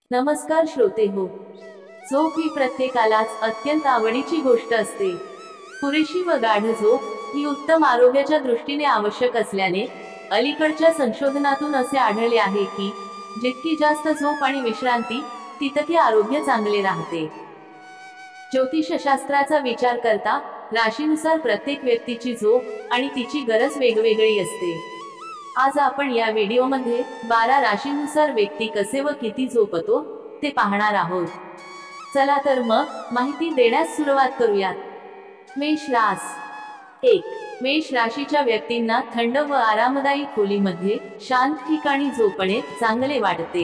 नमस्कार श्रोते हो. झोप ही प्रत्येकालाच अत्यंत आवडीची गोष्ट असते. पुरेशी व गाढ झोप ही उत्तम आरोग्याच्या दृष्टीने आवश्यक असल्याने अलीकडच्या संशोधनातून असे आढळले आहे की जितकी जास्त झोप आणि विश्रांती तितके आरोग्य चांगले राहते. ज्योतिषशास्त्राचा विचार करता राशीनुसार प्रत्येक व्यक्तीची झोप आणि तिची गरज वेगवेगळी असते. आज आपण या व्हिडिओमध्ये 12 राशीनुसार व्यक्ती कसे व किती झोपतो ते पाहणार आहोत. चला तर मग माहिती देण्यास सुरुवात करूयात. मेष रास 1. मेष राशीच्या व्यक्तींना थंड व आरामदायी खोलीमध्ये शांत ठिकाणी झोपणे चांगले वाटते.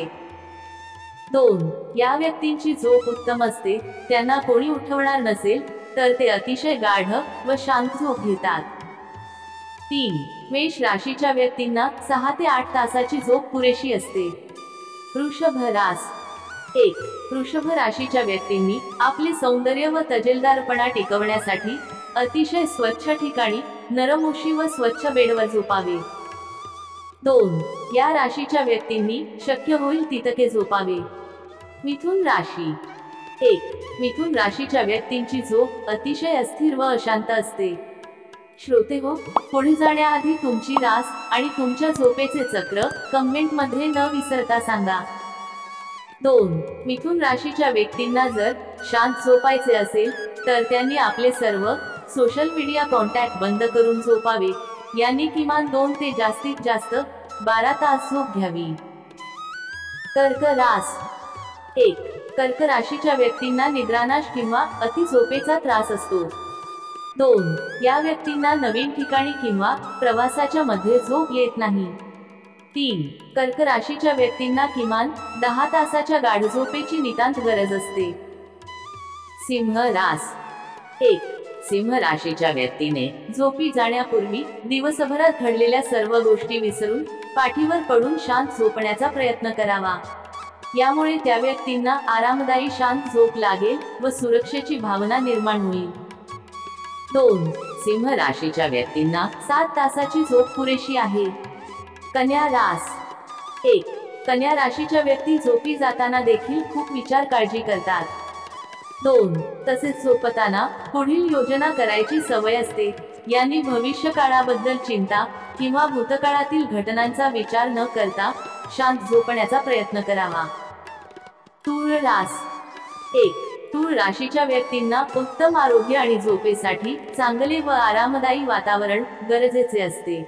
2. या व्यक्तींची झोप उत्तम असते. त्यांना कोणी उठवणार नसेल तर ते अतिशय गाढ व शांत झोप घेतात. 3. मेष राशीच्या व्यक्तींना 6 ते 8 तासाची झोप पुरेशी असते. वृषभ रास 1. वृषभ राशीच्या व्यक्तींनी आपले सौंदर्य व तजेलदारपणा टिकवण्यासाठी अतिशय स्वच्छ ठिकाणी नरम उशी व स्वच्छ बेडवर झोपावे. 2. या राशीच्या व्यक्तींनी शक्य होईल तितके झोपावे. मिथुन राशी 1. मिथुन राशीच्या व्यक्तींची झोप अतिशय अस्थिर व अशांत असते. श्रोते हो, पुढे जाण्याआधी तुमची रास आणि तुमच्या झोपेचे चक्र कमेंटमध्ये न विसरता सांगा. 2. मिथुन राशीच्या व्यक्तींना जर शांत झोपायचे असेल तर त्यांनी आपले सर्व सोशल मीडिया कॉन्टॅक्ट बंद करून झोपावे. यांनी किमान 2 ते जास्तीत जास्त 12 तास झोप घ्यावी. कर्क रास 1. कर्क राशीच्या व्यक्तींना निद्रानाश किंवा अति झोपेचा त्रास असतो. 2. या व्यक्तींना नवीन ठिकाणी किंवा प्रवासाच्या मध्ये झोप येत नाही. 3. कर्क राशीच्या व्यक्तींना किमान 10 तासाच्या गाढ झोपेची नितांत गरज असते. सिंह रास 1. सिंह राशीच्या व्यक्तीने झोपी जाण्यापूर्वी दिवसभरात घडलेल्या सर्व गोष्टी विसरून पाठीवर पडून शांत झोपण्याचा प्रयत्न करावा. यामुळे त्या व्यक्तींना आरामदायी शांत झोप लागेल व सुरक्षेची भावना निर्माण होईल. 2. सिंह राशीच्या व्यक्तींना 7 तासाची झोप पुरेशी आहे. कन्या रास 1. कन्या राशीच्या व्यक्ती झोपी जाताना देखील खूप विचार काळजी करतात. 2. तसेच झोपताना पुढील योजना करायची सवय असते. यांनी भविष्य काळाबद्दल चिंता किंवा भूतकाळातील घटनांचा विचार न करता शांत झोपण्याचा प्रयत्न करावा. तूळ रास 1. तूळ राशीच्या व्यक्तींना उत्तम आरोग्य आणि झोपेसाठी चांगले व आरामदायी वातावरण गरजेचे असते.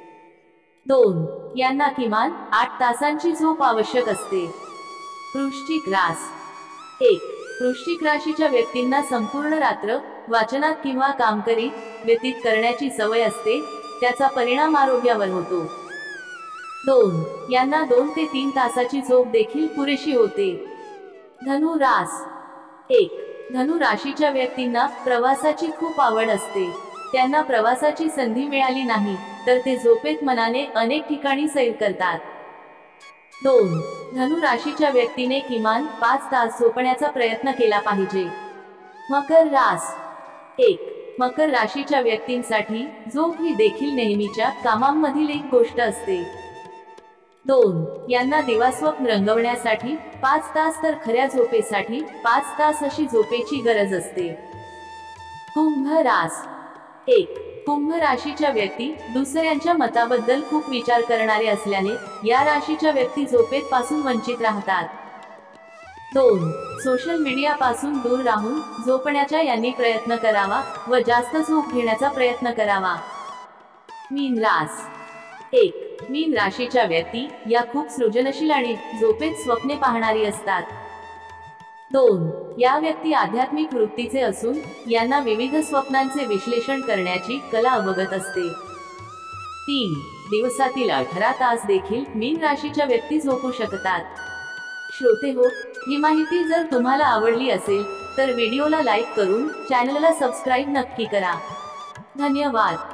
2. यांना किमान 8 तासांची झोप आवश्यक असते. वृश्चिक रास 1. वृश्चिक राशीच्या व्यक्तींना संपूर्ण रात्र वाचनात किंवा काम करीत व्यतीत करण्याची सवय असते. त्याचा परिणाम आरोग्यावर होतो. 2. यांना 2 ते 3 तासाची झोप देखील पुरेशी होते. धनु रास 1. धनु राशीच्या व्यक्तींना प्रवासाची खूप आवड असते. त्यांना प्रवासाची संधी मिळाली नाही तर ते झोपेत मनाने अनेक ठिकाणी सैर करतात. 2. धनु राशीच्या व्यक्तीने किमान 5 तास झोपण्याचा प्रयत्न केला पाहिजे. मकर रास 1. मकर राशीच्या व्यक्तींसाठी झोप ही देखील नेहमीच्या कामांमधील एक गोष्ट असते. 2. यांना दिवास्वप्न रंगवण्यासाठी 5 तास तर खऱ्या झोपेसाठी 5 तास अशी झोपेची गरज असते. कुंभ रास 1. कुंभ राशीच्या व्यक्ती दुसऱ्यांच्या मताबद्दल खूप विचार करणारे असल्याने या राशीच्या व्यक्ती झोपेत पासून वंचित राहतात. 2. सोशल मीडिया पासून दूर राहून झोपण्याचा यांनी प्रयत्न करावा व जास्त झोप घेण्याचा प्रयत्न करावा. मीन रास 1. मीन राशीच्या व्यक्ती या खूप सृजनशील आणि झोपेत स्वप्ने पाहणारी असतात. 2. या व्यक्ती आध्यात्मिक वृत्तीचे असून यांना विविध स्वप्नांचे विश्लेषण करण्याची कला अवगत असते. 3. दिवसातील 18 तास देखील मीन राशीच्या व्यक्ती झोपू शकतात. श्रोते हो, ही माहिती जर तुम्हाला आवडली असेल तर व्हिडिओला लाईक करून चॅनलला सबस्क्राईब नक्की करा. धन्यवाद.